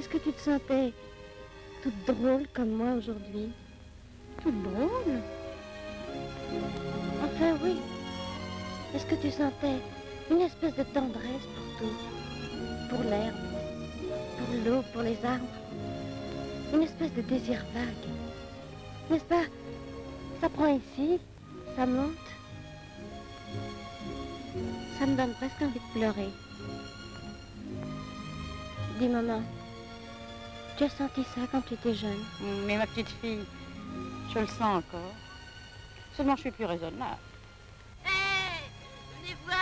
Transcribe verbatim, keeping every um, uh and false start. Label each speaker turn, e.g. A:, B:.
A: Est-ce que tu te sentais toute drôle comme moi aujourd'hui? Toute drôle? Enfin, oui. Est-ce que tu sentais une espèce de tendresse pour tout? Pour l'herbe, pour l'eau, pour les arbres? Une espèce de désir vague. N'est-ce pas? Ça prend ici, ça monte. Ça me donne presque envie de pleurer. Dis, maman, tu as senti ça quand tu étais jeune?
B: Mais ma petite fille, je le sens encore. Seulement, je suis plus raisonnable.
C: Hé, venez voir